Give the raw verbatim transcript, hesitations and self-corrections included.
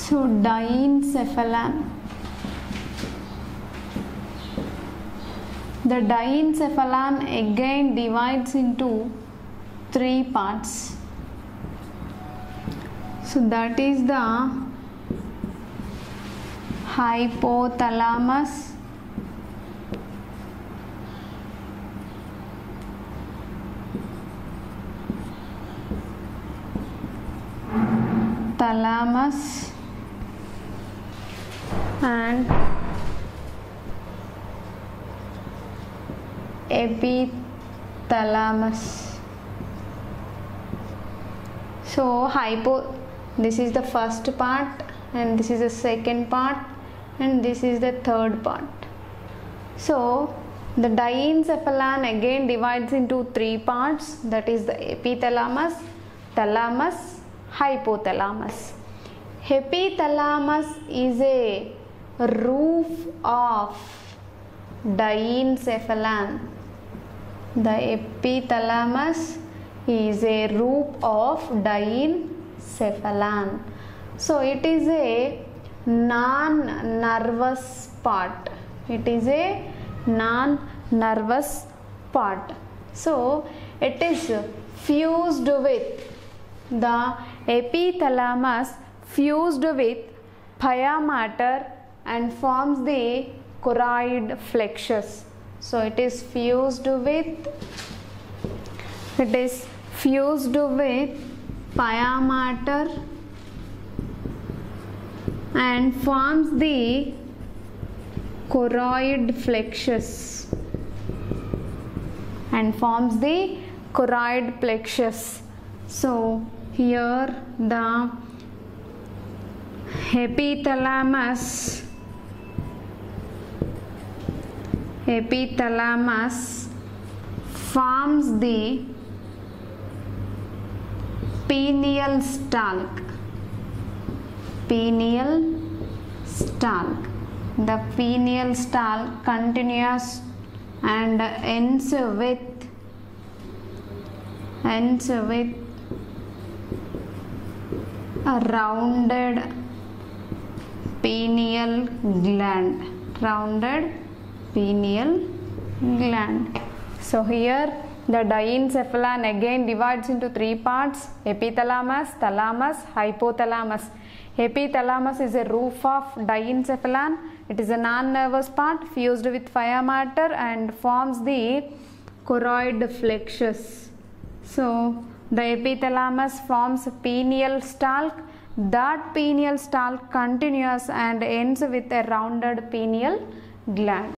So diencephalon. The diencephalon again divides into three parts. So that is the hypothalamus, thalamus and epithalamus. So hypo, this is the first part and this is the second part and this is the third part. So the diencephalon again divides into three parts, that is the epithalamus, thalamus, hypothalamus. Epithalamus is a roof of diencephalon. The epithalamus is a roof of diencephalon. So it is a non-nervous part. It is a non-nervous part. So it is fused with the epithalamus fused with pia mater and forms the choroid flexus. So it is fused with it is fused with pia mater and forms the choroid flexus and forms the choroid plexus. So here the epithalamus epithalamus forms the pineal stalk. Pineal stalk. The pineal stalk continues and ends with ends with a rounded pineal gland. Rounded pineal gland. So here the diencephalon again divides into three parts: epithalamus, thalamus, hypothalamus. Epithalamus is a roof of diencephalon. It is a non-nervous part fused with pia mater and forms the choroid flexus. So the epithalamus forms pineal stalk. That pineal stalk continues and ends with a rounded pineal gland.